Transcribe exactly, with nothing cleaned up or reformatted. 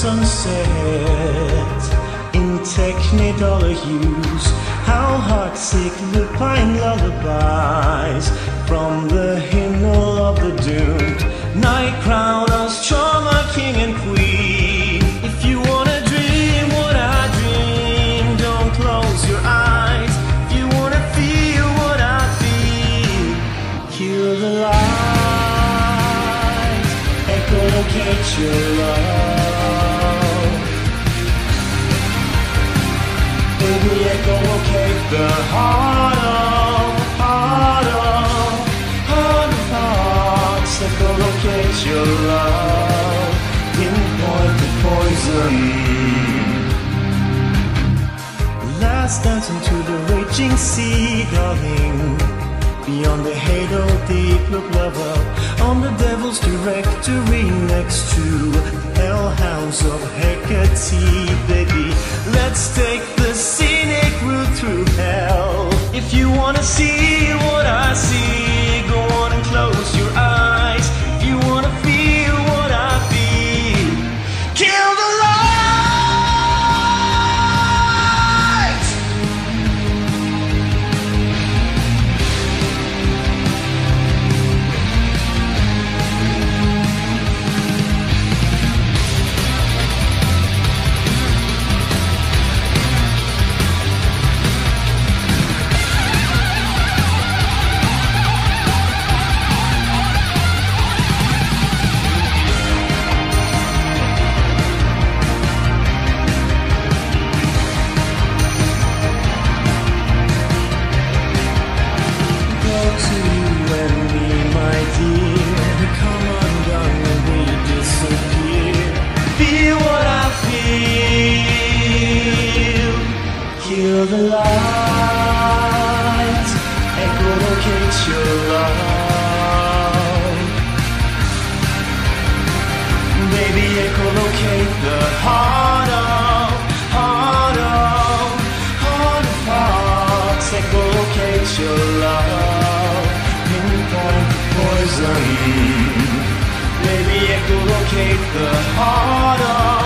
sunset in technicolor hues. How heartsick lupine lullabies from the hymnal of the doomed. Night crown us, charmer, king and queen. If you wanna dream what I dream, don't close your eyes. If you wanna feel what I feel, kill the lights, echolocate your love. Baby, echolocate the heart of, heart of, heart of hearts. Echolocate your love, pinpoint the poison. Last dance into the raging sea, darling. Beyond the halo deep, look love up on the devil's directory next to hellhounds of Hecate, baby. Let's take the scenic route through hell. If you wanna see what I see, go on and close your eyes. If you wanna feel what I feel, kill the lights. Kill the lights, echolocate your love. Baby, echolocate the heart of, heart of, heart of hearts. Echolocate your love, pinpoint the poison. Baby, echolocate the heart of